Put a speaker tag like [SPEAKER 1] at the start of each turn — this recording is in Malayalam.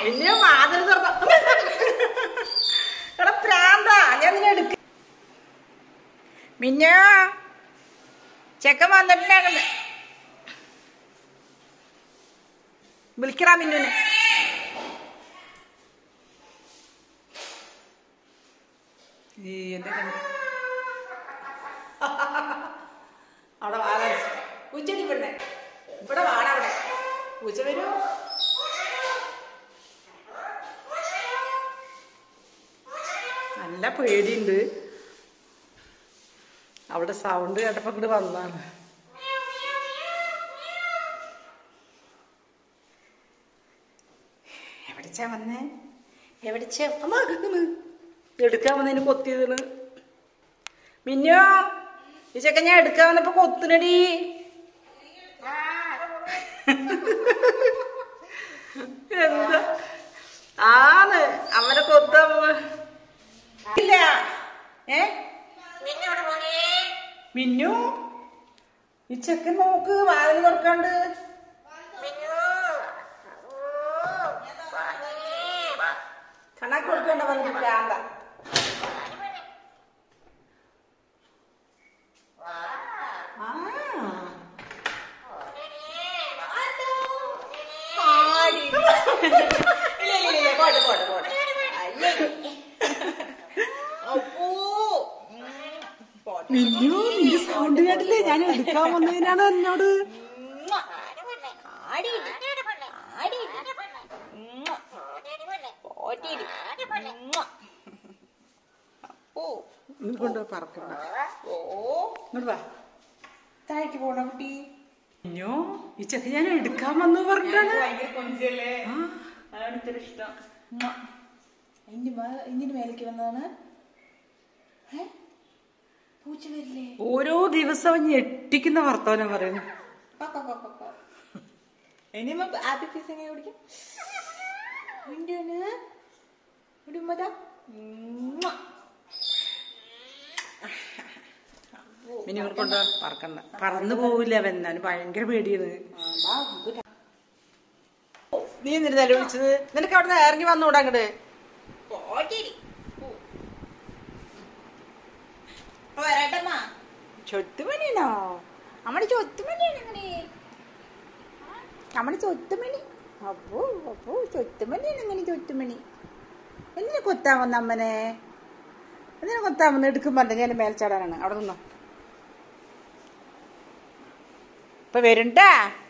[SPEAKER 1] പിന്നെ വാതിൽ തുറന്ന എടാ പ്രാന്താ ഞാൻ നിന്നെ എടുക്ക മിന്നോ ചെക്കൻ വന്നിട്ടുണ്ടാകണ്ട വിളിക്കടാ മിന്നുനെ അവിടെ വാഴ ഉച്ചടി പെണ്ണെ ഇവിടെ വാഴ അവിടെ ഉച്ച വരൂ നല്ല പേടിയുണ്ട് അവിടെ സൗണ്ട് കേട്ടപ്പോ ഇങ്ങോട്ട് വന്നാണ് എവിടെച്ചാ വന്നേ എവിടെച്ചാ അമ്മ എടുക്കാൻ വന്നതിന് കൊത്തിയതാണ് മിന്നോ ഈ ചെക്കൻ ഞാൻ എടുക്കാൻ വന്നപ്പോ കൊത്തുനടി എന്താ ആന്ന് അവനെ കൊത്താ ഇല്ല മിന്നു ഈ ചെക്കൻ നോക്ക് വാതിൽ തുറക്കാണ്ട് കണക്ക് കൊടുക്കണ്ട വന്നിട്ട് പ്രാന്ത മിന്നു നിന്റെ സൗണ്ട് കേട്ടില്ലേ ഞാൻ എടുക്കാൻ വന്നതിനാണ് എന്നോട് കൊണ്ട് പറക്കണ്ട ഇങ്ങോട്ട് വാ താഴേക്ക് പോണ കുട്ടി അയ്യോ ഈ ചെക്ക ഞാൻ എടുക്കാൻ വന്നു പറഞ്ഞിട്ടാണ് ഇഷ്ടം ഇങ്ങനെ മേലേക്ക് വന്നതാണ് പൂച്ച വരില്ലേ ഓരോ ദിവസവും ഞെട്ടിക്കുന്ന വർത്തമാനം പറയുന്നു ഇനിയുമ്പോ ആദ്യ പീസ് എങ്ങനെ കുടിക്കും ഇനി കൊണ്ട് പറക്കണ്ട പറന്നു പോവില്ല അവൻ എന്നാലും ഭയങ്കര പേടിയാണ് നീ എന്തിനു നില വിളിച്ചത് നിനക്ക് അവിടെ നിന്ന് ഇറങ്ങി വന്നൂടാ അങ്ങട് ചൊത്തുമണിയാണോ നമ്മുടെ ചൊത്തുമണിയാണ് അങ്ങനെ നമ്മുടെ ചൊത്തുമണി അപ്പോ അപ്പോ ചൊത്തുമണിയാണ് അങ്ങനെ ചൊത്തുമണി എന്തിനെ കൊത്താൻ വന്ന അമ്മനെ എന്തിനെ കൊത്താൻ വന്ന് എടുക്കും പറഞ്ഞ ഞാൻ മേൽച്ചാടാനാണ് അവിടെ നിന്നോ ഇപ്പൊ വരുണ്ടാ